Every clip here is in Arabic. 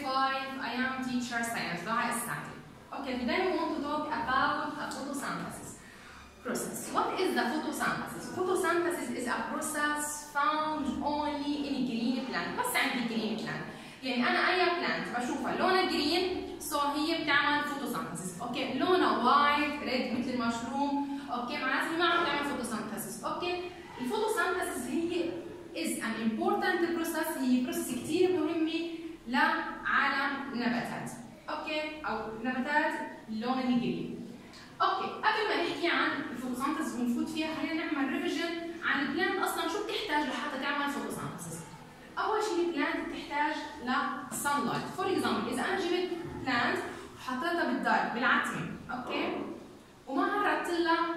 5. I am teacher science. Doaa السادي. Okay, today we want to talk about a photosynthesis process. What is the photosynthesis? Photosynthesis is a process found only in green plant. بس عندي green plant. يعني أنا أي plant بشوفها لونها green so هي بتعمل photosynthesis. اوكي لونها white red مثل المشروم. اوكي معناتها ما عم تعمل photosynthesis. اوكي الفوتوسينثيسيس هي is an important process. هي process كثير مهمة لعالم النباتات. اوكي او نباتات لونها جرين. اوكي قبل ما نحكي عن الفوتوسينثيسيس ونفوت فيها خلينا نعمل ريفيجن عن البلانت اصلا شو بتحتاج لحتى تعمل فوتوسينثيسيس. اول شيء البلانت بتحتاج للسانلايت. فور اكزامبل اذا انا جبت بلانت وحطيتها بالدار بالعتمه اوكي وما عرضت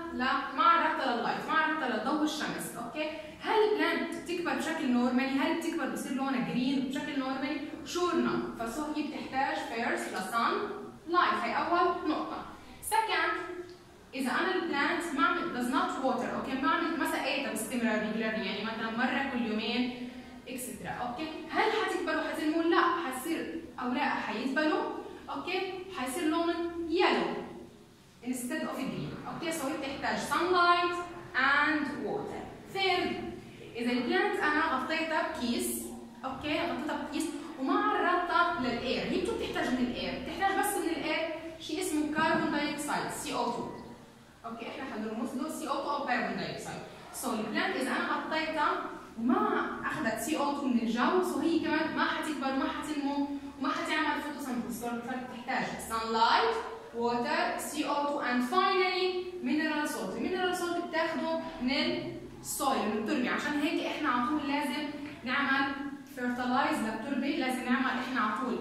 لللايت ما عرضتها لضوء الشمس اوكي هل البلانت بتكبر بشكل نورمالي؟ هل بتكبر بصير لونها جرين بشكل نورمالي؟ شور نو. فسو هي بتحتاج فيرست لسان لايت. هي اول نقطه. سكند اذا انا البلانت ما عملت does not water اوكي ما عملت ما سقيتها باستمرار ريجولارلي يعني مثلا مره كل يومين اكسترا اوكي هل حتكبر وحتنمو؟ لا حتصير اوراقها حيذبلوا اوكي حيصير لونهم يلو instead of green. اوكي سو هي بتحتاج sunlight and water. Third اذا البلانت انا غطيتها بكيس اوكي غطيتها بكيس وما عرضتها للاير هي شو بتحتاج من الاير؟ بتحتاج بس من الاير شيء اسمه كربون دايوكسيد CO2. اوكي احنا حنرمز له CO2 او كربون دايوكسيد. سو البلانت اذا انا غطيتها وما اخذت CO2 من الجو سو هي كمان ما حتكبر وما حتنمو وما حتعمل فوتوسينثيسيس. فبتحتاج sunlight water CO2 and finally mineral salt. mineral salt بتاخده من السويل من التربه عشان هيك احنا على طول لازم نعمل fertilize للتربه لازم نعمل احنا على طول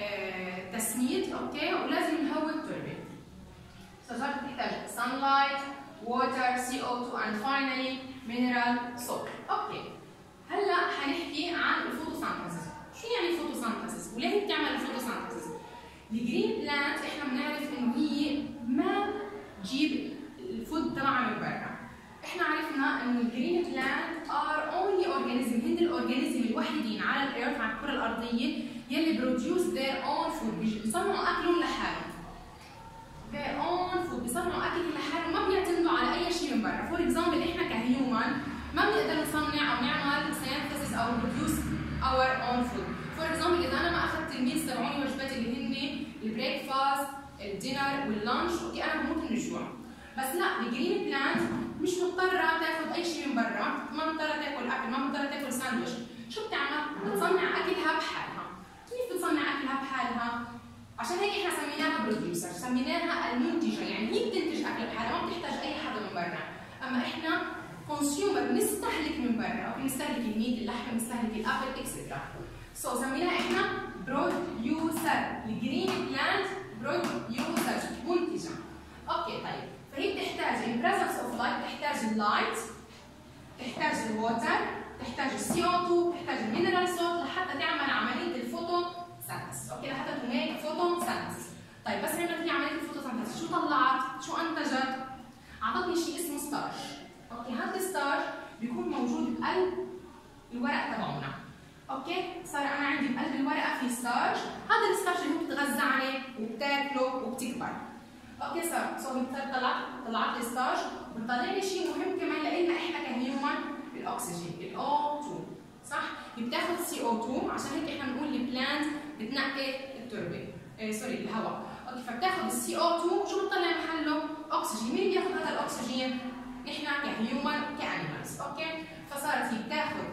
تسميد اوكي ولازم نهوي التربه. فصارت بتحتاج sunlight water CO2 and finally mineral salt. اوكي هلا حنحكي عن الفوتوسينثيسيس. شو يعني الفوتوسينثيسيس وليه هي بتعمل الفوتوسينثيسيس؟ الجرين بلانت احنا بنعرف انه هي ما تجيب الفود تبعها من برا. احنا عرفنا انه الجرين بلانت ار اونلي اورجانيزم هن الاورجانيزم الوحيدين على الارث على الكره الارضيه يلي بروديوس ذير اون فود بيصنعوا اكلهم لحالهم. ذير اون فود بيصنعوا اكلهم لحالهم ما بيعتمدوا على اي شيء من برا. فور اكزامبل احنا كهيومن ما بنقدر نصنع او نعمل سينثيسيس او بروديوس اور اون فود. فور اكزامبل اذا انا ما اخذت الميلز تبعوني وجباتي اللي هن البريك فاست الدينر واللانش اوكي انا بموت من الجوع. بس لا الجرين بلانت مش مضطره تاخذ اي شيء من برا ما مضطره تاكل اكل ما مضطره تاكل ساندويتش. شو بتعمل؟ بتصنع اكلها بحالها. كيف بتصنع اكلها بحالها؟ عشان هيك احنا سميناها بروديوسر سميناها المنتجه يعني هي بتنتج اكل بحالها ما بتحتاج اي حدا من برا. اما احنا كونسيومر بنستهلك من برا اوكي بنستهلك الميت اللحم بنستهلك الابل اكسترا. سو سميناها احنا بروديوسر. الجرين بلانت بروديوسر منتجه. اوكي طيب فهي بتحتاج in presence of light بتحتاج اللايت بتحتاج الووتر بتحتاج CO2 بتحتاج المينرال سولت لحتى تعمل عمليه الفوتوسينثيسيس اوكي لحتى تميك فوتوسينثيسيس. طيب بس عملت هي عمليه الفوتوسينثيسيس شو طلعت؟ شو انتجت؟ اعطتني شيء اسمه ستارش. اوكي هذا الستارش بيكون موجود بقلب الورق تبعنا. اوكي صار انا عندي بقلب الورقه في ستارش هذا الستارش اللي هو بتتغذى عليه وبتاكله وبتكبر. اوكي صار طلعت لي ستارش وبتطلع لي شيء مهم كمان لنا احنا كهيومن الاكسجين ال O2 صح؟ بتاخذ CO2 عشان هيك احنا بنقول البلانت بتنقي التربه سوري الهواء. اوكي فبتاخذ CO2 شو بتطلع محله؟ اكسجين. مين بياخذ هذا الاكسجين؟ نحن كهيومن كانيمالز. اوكي فصارت هي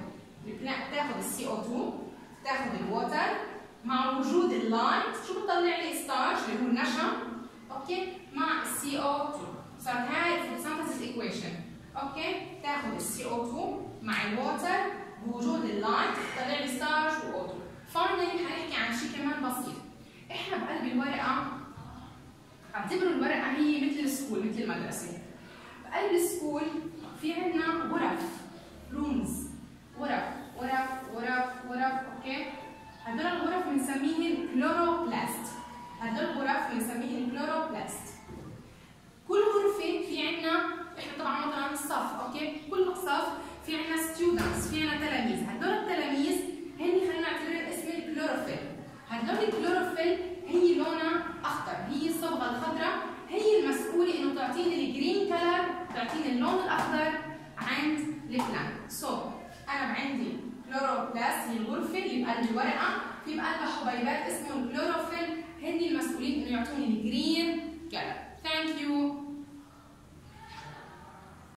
بتاخذ CO2 بتاخذ الووتر مع وجود اللايت شو بتطلع لي ستارش اللي هو النشا اوكي مع CO2. صارت هاي الفوتوسينثيسيس ايكويشن اوكي تاخذ CO2 مع الووتر بوجود اللايت بتطلع لي ستارش و O2. فاينلي حنحكي عن شيء كمان بسيط. احنا بقلب الورقه اعتبروا الورقه هي مثل السكول مثل المدرسه. بقلب السكول في عندنا غرف رومز غرف اوكي هدول الغرف بنسميهم كلوروبلاست. هدول الغرف بنسميهم كلوروبلاست. كل غرفه في عندنا احنا طبعا مثلا صف اوكي كل صف في عندنا ستودنتس في عندنا تلاميذ. هدول التلاميذ هن خلينا نعتبرهم اسم الكلوروفيل. هدول شايفين اللون الاخضر عند البلانت. انا عندي كلوروبلاست هي الغرفه اللي بقلب الورقه، في بقلبها حبيبات اسمه الكلوروفيل